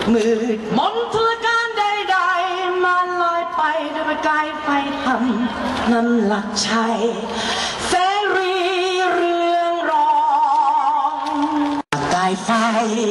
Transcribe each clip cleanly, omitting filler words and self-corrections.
มืดมนทุรการใดๆมันลอยไปด้วยประกายไฟธรรมนั้นหลักชัยเสรีเรื่องรองประกายไฟ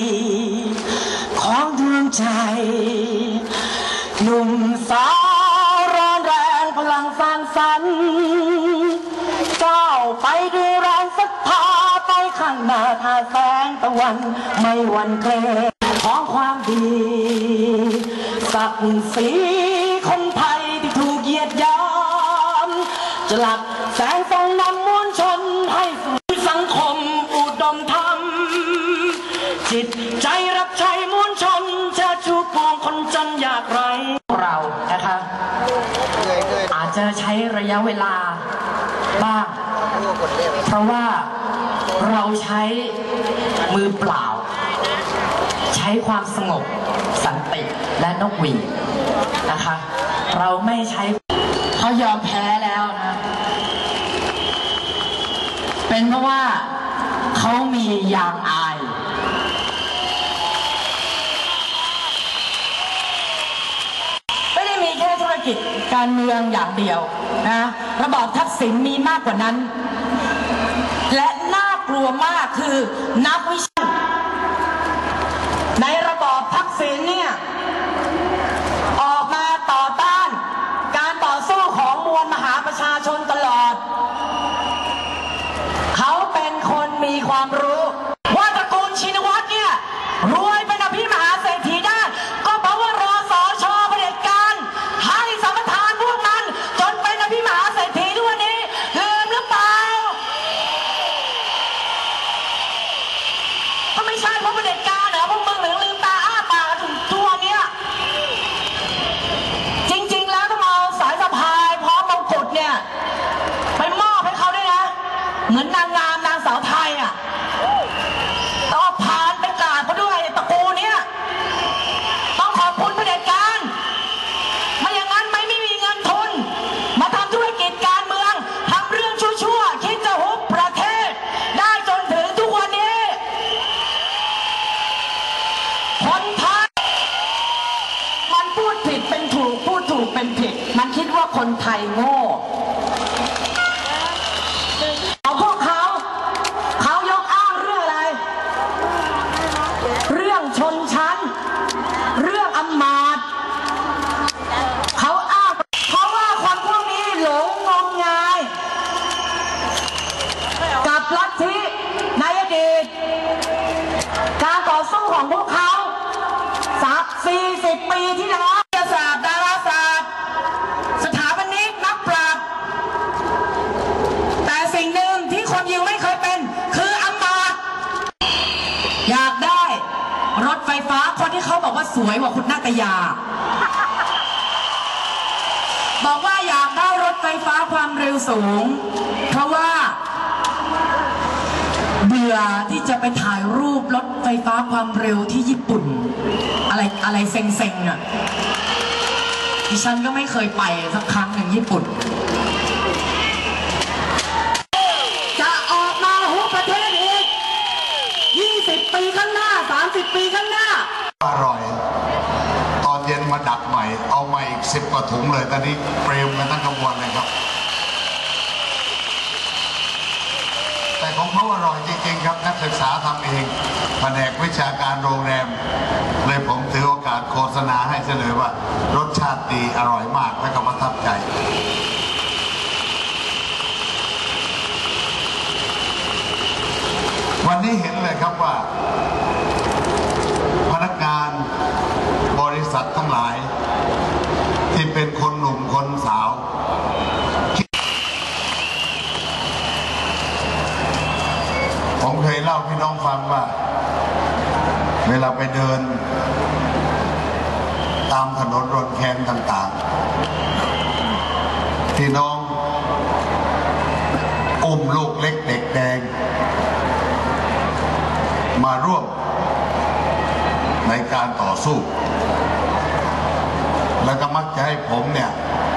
ของดวงใจหนุ่มสาวร้อนแรงพลังสร้างสรรค์ก้าวไปด้วยแรงศรัทธาไปข้างหน้าท่าแสงตะวันไม่หวั่นเกรงของความดีศักดิ์ศรีคนไทยที่ถูกเหยียดหยามจะหลับแสงส่องนำมวลชนให้สู่สังคมอุดมธรรมจิตใจรับใช้มวลชนเชิดชูปวงคนจนยากไร้เรานะคะอาจจะใช้ระยะเวลาบ้างเพราะว่าเราใช้มือเปล่าใช้ความสงบสันติและนกหวีดนะคะเราไม่ใช้เขายอมแพ้แล้วนะเป็นเพราะว่าเขามียางอายไม่ได้มีแค่ธุรกิจการเมืองอย่างเดียวนะระบอบทักษิณมีมากกว่านั้นและน่ากลัวมากคือนักวิชาในระบอบทักษิณเนี่ยออกมาต่อต้านการต่อสู้ของมวลมหาประชาชนตลอดเขาเป็นคนมีความรู้ว่าตระกูลชินวัตรเนี่ยรวยเป็นอภิมหาเศรษฐีได้ก็เพราะว่ารสช.เผด็จการให้สัมปทานพวกมันจนเป็นอภิมหาเศรษฐีทุกวันนี้ลืมหรือเปล่าก็ไม่ใช่เพราะเผด็จการเหรอพวกมึงหรือลืมตาอ้าปากถึงตัวเนี้ยจริงๆแล้วต้องเอาสายสะพายพร้อมมงกุฎเนี่ยไปมอบให้เขาด้วยนะเหมือนนางงามนางสาวไทยอ่ะต้องผ่านไปกราบเขาด้วยตระกูลเนี้ยต้องขอบคุณเผด็จการไม่อย่างนั้นไม่มีเงินทุนมาทำธุรกิจการเมืองทำเรื่องชั่วๆคิดจะฮุบประเทศได้จนถึงทุกวันนี้คนไทยมันพูดผิดเป็นถูกพูดถูกเป็นผิดมันคิดว่าคนไทยโง่เอาพวกเขายกอ้างเรื่องอะไรเรื่องชนชั้นเรื่องอำมาตย์เขาอ้างเพราะว่าคนพวกนี้หลงงมงายกับลัทธิในอดีตการต่อสู้ของพวกเขา40 ปีที่แล้ววิทยาศาสตร์ดาราศาสตร์สถาปนิกนักปราชญ์แต่สิ่งหนึ่งที่คนยิวไม่เคยเป็นคืออำมาตย์อยากได้รถไฟฟ้าคนที่เขาบอกว่าสวยกว่าคุณนาตยาบอกว่าอยากได้รถไฟฟ้าความเร็วสูงเพราะว่าเบื่อที่จะไปถ่ายรูปรถไฟฟ้าความเร็วที่ญี่ปุ่นอะไรเซ็งๆอ่ะดิฉันก็ไม่เคยไปสักครั้งหนึ่งญี่ปุ่นจะออกมาหุบประเทศอีก20 ปีข้างหน้า30 ปีข้างหน้าอร่อยตอนเย็นมาดักใหม่เอาใหม่อีก10 กว่าถุงเลยตอนนี้เปรมกันทั้งขบวนเลยครับแต่ของเขาอร่อยจริงๆครับนักศึกษาทำเองแผนกวิชาการโรงแรมเลยผมถือโอกาสโฆษณาให้เสนอว่ารสชาติดีอร่อยมากและก็ประทับใจวันนี้เห็นเลยครับว่าพนักงานบริษัททั้งหลายที่เป็นคนหนุ่มคนสาวผมเคยเล่าพี่น้องฟังว่าเวลาไปเดินตามถนนรถแคนต่างๆพี่น้องอุ้มลูกเล็กเด็กแดงมาร่วมในการต่อสู้แล้วก็มักจะให้ผมเนี่ย